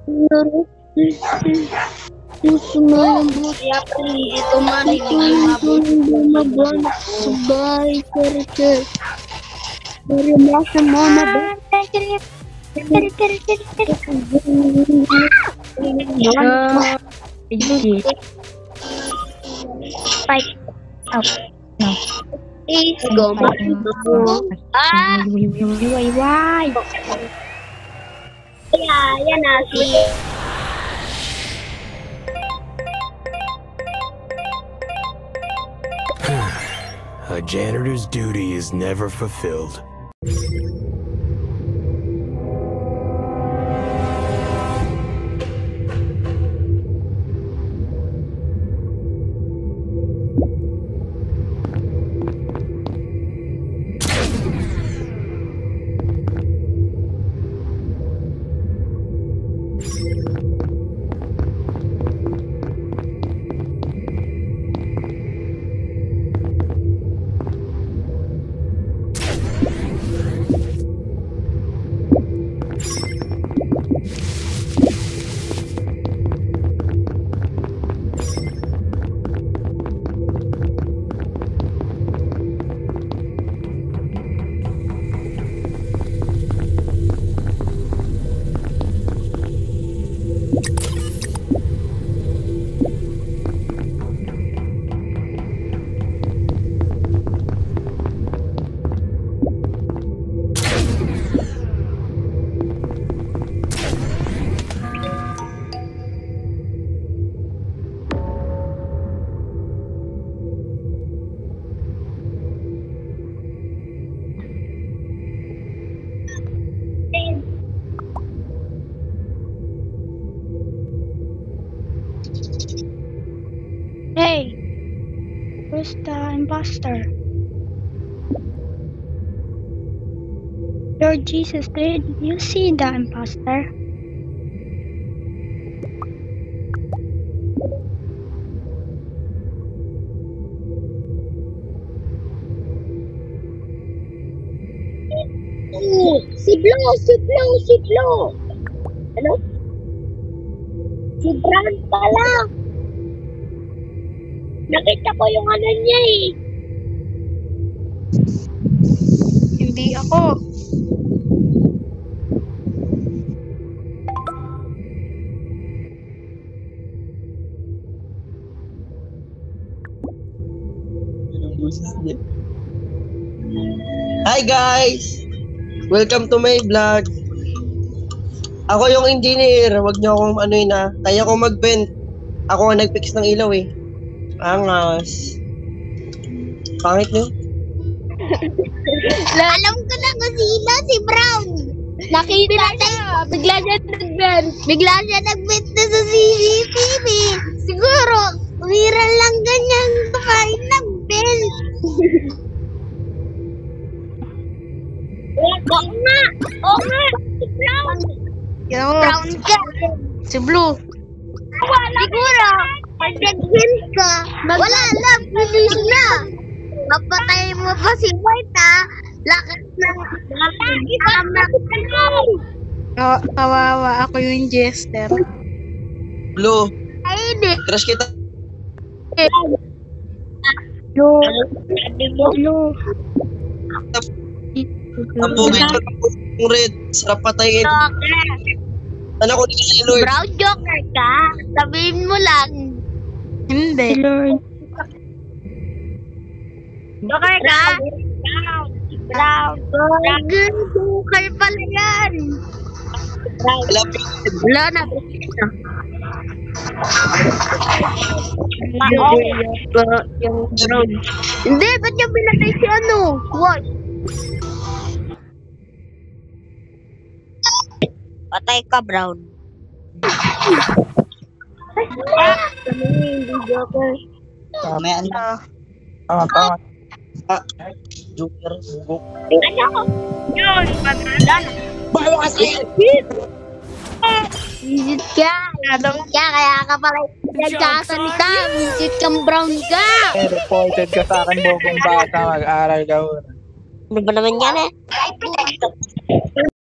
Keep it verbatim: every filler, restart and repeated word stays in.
Siapa nih itu mani mabuk Sebaik kerja dari masa mana Fight up. No. Is go Ah. Ya, ya nasi. A janitor's duty is never fulfilled. Hey, where's the imposter? Lord Jesus, did you see the imposter? Si Blue, si Blue, si Blue. Ano? Si Brown pala. Nakita ko yung ano niya eh. Hindi ako. Hi guys! Welcome to my vlog. Ako yung engineer, wag niyo akong ano yun ah. Kaya ko mag-vent. Ako ang nag-fix ng ilaw eh. Angas. Pangit niyo? Alam ko na kung sino, si Brown. Nakita niya. Bigla siya nag-vent. Bigla siya nag-vent na sa C C T V. Siguro, viral lang ganyan kayo nag-vent. Oo nga! Oo nga! Si Brown! Yo, Brown ka! si Blue. Wala siguro! Pag nag-vent ka, wala lang, bilis na! Mapatay mo pa si White ha! Lakas na! Alam na Kaw- kawawa ako yung jester. Blue, ay hindi! crush kita. Blue. Blue. Ang bugay ko yung red. Sarap patayin. Ano ko nila ni Lord? Brown Joker ka? Sabihin mo lang. Hindi. Lord. Joker ka? Brown. Brown. Joker pala yan. Wala pa Wala na. Yung Brown. Hindi, ba't yung pinatay si ano? What? Patay ka, Brown. Hindi, Joker. May ano? Tama, tama. Ah, Joker, bugok. Ano ko? Yun, patalan. Bawa ka sa'yo! Visit ka. Nadong ka, kaya ka pala nagkasalita. Visit kang Brown ka. Eh, reported ka sa akin, bokong bata, mag-aral ka muna. Ano ba naman yan eh?